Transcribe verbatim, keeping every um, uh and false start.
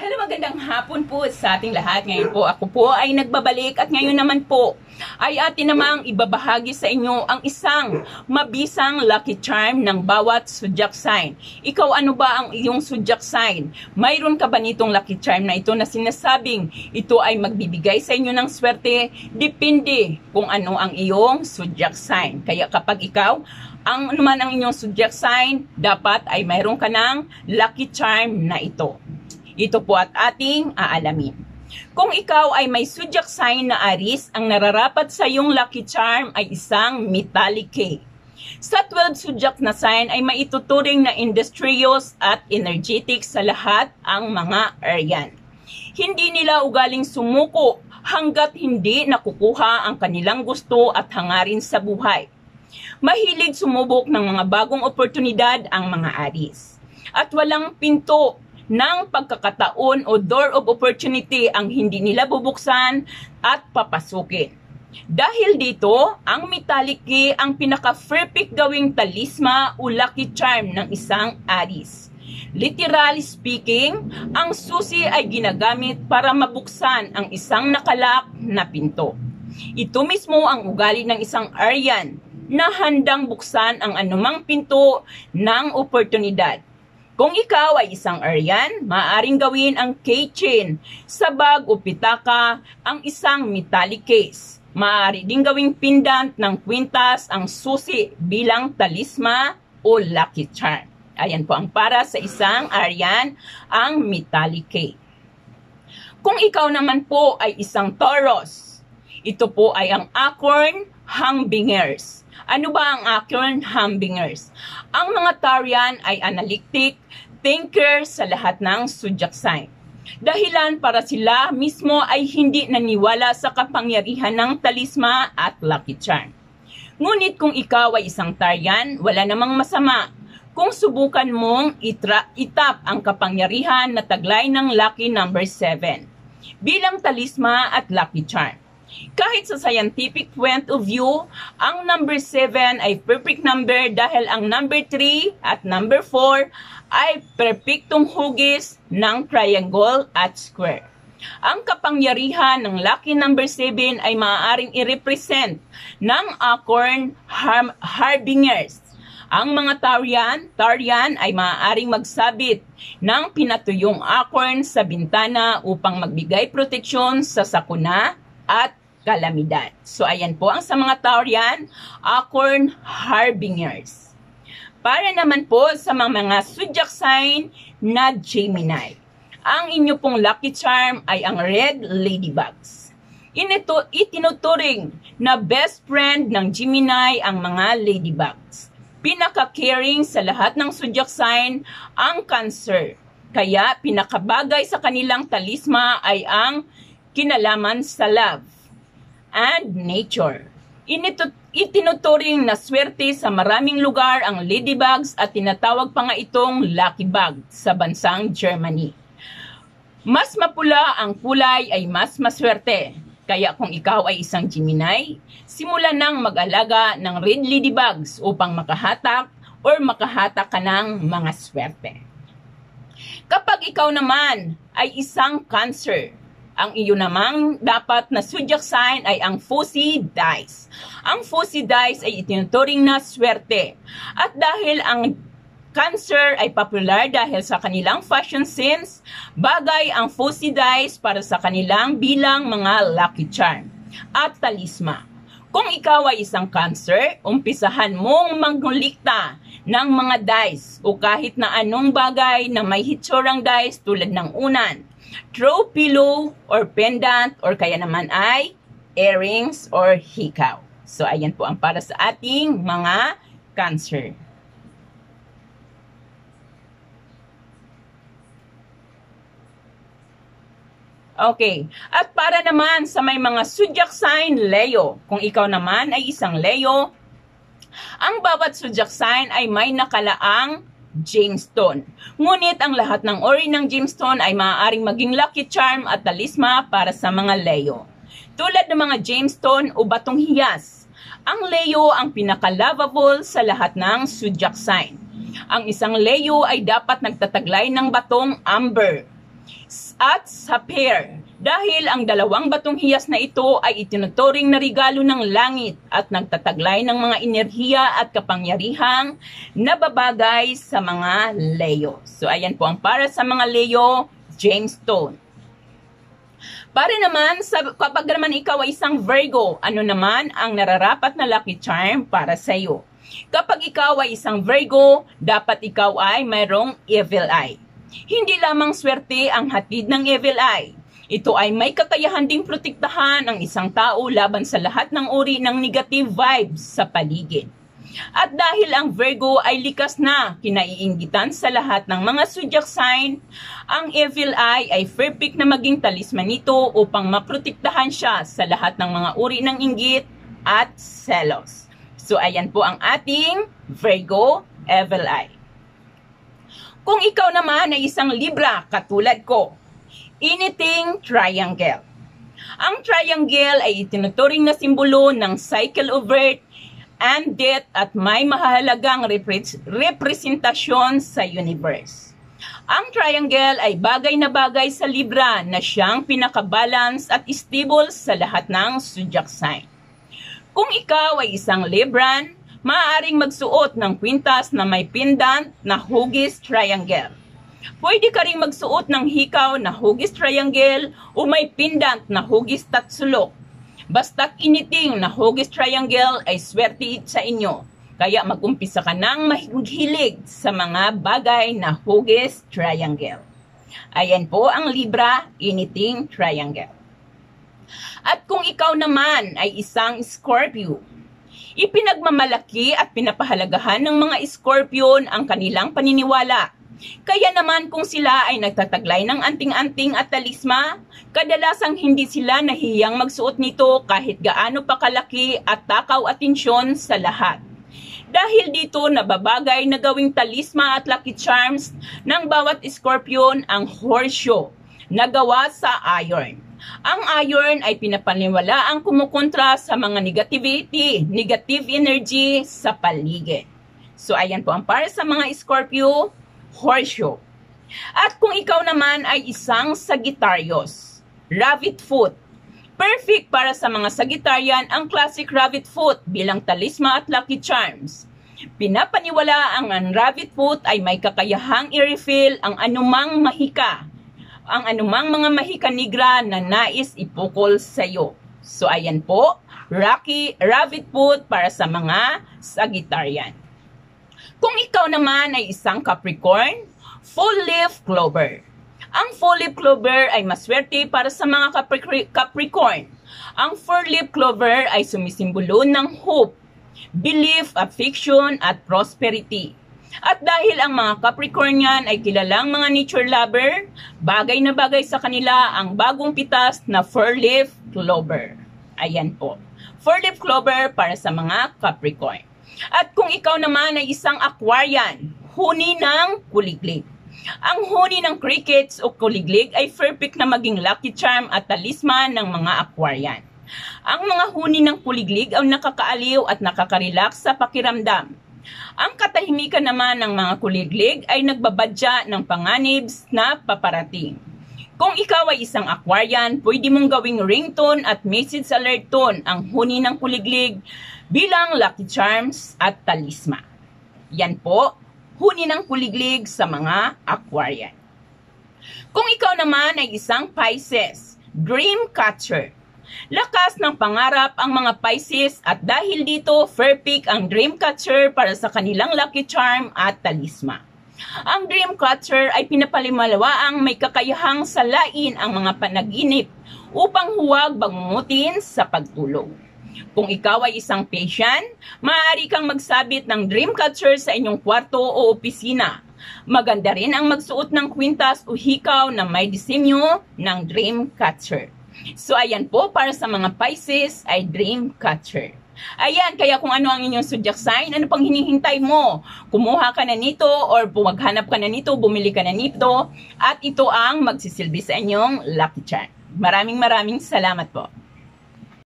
Hello, magandang hapon po sa ating lahat. Ngayon po ako po ay nagbabalik at ngayon naman po ay atin namang ibabahagi sa inyo ang isang mabisang lucky charm ng bawat zodiac sign. Ikaw, ano ba ang iyong zodiac sign? Mayroon ka ba nitong lucky charm na ito na sinasabing ito ay magbibigay sa inyo ng swerte? Depende kung ano ang iyong zodiac sign. Kaya kapag ikaw ang naman ang inyong zodiac sign, dapat ay mayroon ka ng lucky charm na ito. Ito po at ating aalamin. Kung ikaw ay may zodiac sign na Aries, ang nararapat sa iyong lucky charm ay isang metallic K. Sa twelve zodiac na sign ay maituturing na industrious at energetic sa lahat ang mga Aryan. Hindi nila ugaling sumuko hanggat hindi nakukuha ang kanilang gusto at hangarin sa buhay. Mahilig sumubok ng mga bagong oportunidad ang mga Aries. At walang pinto ng pagkakataon o door of opportunity ang hindi nila bubuksan at papasukin. Dahil dito, ang metallic key ang pinaka-perfect gawing talisma o lucky charm ng isang Aries. Literally speaking, ang susi ay ginagamit para mabuksan ang isang nakalak na pinto. Ito mismo ang ugali ng isang Aryan na handang buksan ang anumang pinto ng oportunidad. Kung ikaw ay isang Aryan, maaaring gawin ang keychain sa bag o pitaka ang isang metallic case. Maaari din gawing pendant ng kwintas ang susi bilang talisma o lucky charm. Ayan po ang para sa isang Aryan, ang metallic key. Kung ikaw naman po ay isang Taurus, ito po ay ang acorn humbingers. Ano ba ang acorn humbingers? Ang mga Taurian ay analytic thinker sa lahat ng zodiac sign. Dahilan para sila mismo ay hindi naniwala sa kapangyarihan ng talisma at lucky charm. Ngunit kung ikaw ay isang Taurian, wala namang masama kung subukan mong itra itap ang kapangyarihan na taglay ng lucky number seven bilang talisma at lucky charm. Kahit sa scientific point of view, ang number seven ay perfect number dahil ang number three at number four ay perfectong hugis ng triangle at square. Ang kapangyarihan ng lucky number seven ay maaaring i-represent ng acorn har harbingers. Ang mga Taurian, Taurian ay maaaring magsabit ng pinatuyong acorn sa bintana upang magbigay proteksyon sa sakuna at kalamidad. So, ayan po ang sa mga Taurian, acorn harbingers. Para naman po sa mga, mga zodiac sign na Gemini, ang inyo pong lucky charm ay ang red ladybugs. Inito, itinuturing na best friend ng Gemini ang mga ladybugs. Pinaka-caring sa lahat ng zodiac sign ang Cancer. Kaya pinakabagay sa kanilang talisma ay ang kinalaman sa love and nature. Inito, itinuturing na swerte sa maraming lugar ang ladybugs at tinatawag pa nga itong lucky bug sa bansang Germany. Mas mapula ang kulay ay mas maswerte. Kaya kung ikaw ay isang Gemini, simulan nang mag-alaga ng red ladybugs upang makahatak or makahatak ka ng mga swerte. Kapag ikaw naman ay isang Cancer, ang iyo namang dapat na zodiac sign ay ang Foci Dice. Ang Foci Dice ay itinuturing na swerte. At dahil ang Cancer ay popular dahil sa kanilang fashion sense, bagay ang Foci Dice para sa kanilang bilang mga lucky charm at talisma. Kung ikaw ay isang Cancer, umpisahan mong manghulikta ng mga dice o kahit na anong bagay na may hitsurang dice tulad ng unan, throw pillow or pendant or kaya naman ay earrings or hikaw. So, ayan po ang para sa ating mga Cancer. Okay. At para naman sa may mga zodiac sign Leo, kung ikaw naman ay isang Leo, ang bawat zodiac sign ay may nakalaang gemstone. Ngunit ang lahat ng uri ng gemstone ay maaaring maging lucky charm at talisma para sa mga Leo. Tulad ng mga gemstone o batong hiyas, ang Leo ang pinaka-lovable sa lahat ng zodiac sign. Ang isang Leo ay dapat nagtataglay ng batong amber. at sa pair. Dahil ang dalawang batong hiyas na ito ay itinuturing na regalo ng langit at nagtataglay ng mga enerhiya at kapangyarihang nababagay sa mga Leo. So ayan po ang para sa mga Leo gemstone. Para naman, sa, kapag naman ikaw ay isang Virgo, ano naman ang nararapat na lucky charm para sa iyo? Kapag ikaw ay isang Virgo, dapat ikaw ay mayroong evil eye. Hindi lamang swerte ang hatid ng evil eye. Ito ay may kakayahan ding protektahan ang isang tao laban sa lahat ng uri ng negative vibes sa paligid. At dahil ang Virgo ay likas na kinaiinggitan sa lahat ng mga zodiac sign, ang evil eye ay perfect na maging talisman nito upang maprotektahan siya sa lahat ng mga uri ng inggit at selos. So ayan po ang ating Virgo evil eye. Kung ikaw naman ay isang Libra katulad ko, anything triangle. Ang triangle ay itinuturing na simbolo ng cycle of birth and death at may mahalagang repre- representasyon sa universe. Ang triangle ay bagay na bagay sa Libra na siyang pinakabalance at stable sa lahat ng zodiac sign. Kung ikaw ay isang Libran, maaaring magsuot ng kwintas na may pendant na hugis triangle. Pwede ka rin magsuot ng hikaw na hugis triangle o may pendant na hugis tatsulok. Basta't anything na hugis triangle ay swerte sa inyo. Kaya mag-umpisa ka nang mahilig sa mga bagay na hugis triangle. Ayan po ang Libra, anything triangle. At kung ikaw naman ay isang Scorpio, ipinagmamalaki at pinapahalagahan ng mga Scorpion ang kanilang paniniwala. Kaya naman kung sila ay nagtataglay ng anting-anting at talisma, kadalasang hindi sila nahiyang magsuot nito kahit gaano pa kalaki at takaw atensyon sa lahat. Dahil dito nababagay na gawing talisma at lucky charms ng bawat Scorpion ang horseshoe na gawa sa iron. Ang iron ay pinapaniwala ang kumukontra sa mga negativity, negative energy sa paligid. So ayan po ang para sa mga Scorpio, horseshoe. At kung ikaw naman ay isang Sagittarius, rabbit foot. Perfect para sa mga Sagittarian ang classic rabbit foot bilang talisma at lucky charms. Pinapaniwala ang rabbit foot ay may kakayahang i-refill ang anumang mahika, ang anumang mga mahika negra na nais ipukol sa iyo. So ayan po, Rocky rabbit foot para sa mga Sagittarian. Kung ikaw naman ay isang Capricorn, full leaf clover. Ang full leaf clover ay maswerte para sa mga Capricorn. Ang full leaf clover ay sumisimbolo ng hope, belief, affection at prosperity. At dahil ang mga Capricornian ay kilalang mga nature lover, bagay na bagay sa kanila ang bagong pitas na four leaf clover. Ayan po, four leaf clover para sa mga Capricorn. At kung ikaw naman ay isang Aquarian, huni ng kuliglig. Ang huni ng crickets o kuliglig ay perfect na maging lucky charm at talisman ng mga Aquarian. Ang mga huni ng kuliglig ay nakakaaliw at nakaka-relax sa pakiramdam. Ang katahimikan naman ng mga kuliglig ay nagbabadya ng panganib na paparating. Kung ikaw ay isang Aquarian, pwede mong gawing ringtone at message alert tone ang huni ng kuliglig bilang lucky charms at talisma. Yan po, huni ng kuliglig sa mga Aquarian. Kung ikaw naman ay isang Pisces, dream catcher. Lakas ng pangarap ang mga Pisces at dahil dito, perfect ang dream catcher para sa kanilang lucky charm at talisma. Ang dream catcher ay pinapalimalwa ang may kakayahang salain ang mga panaginip upang huwag bangungutin sa pagtulog. Kung ikaw ay isang patient, maaari kang magsabit ng dream catcher sa inyong kwarto o opisina. Maganda rin ang magsuot ng kwintas o hikaw na may disenyo ng dream catcher. So ayan po, para sa mga Pisces ay dream catcher. Ayan, kaya kung ano ang inyong zodiac sign, ano pang hinihintay mo? Kumuha ka na nito or maghanap ka na nito, bumili ka na nito, at ito ang magsisilbi sa inyong lucky charm. Maraming maraming salamat po.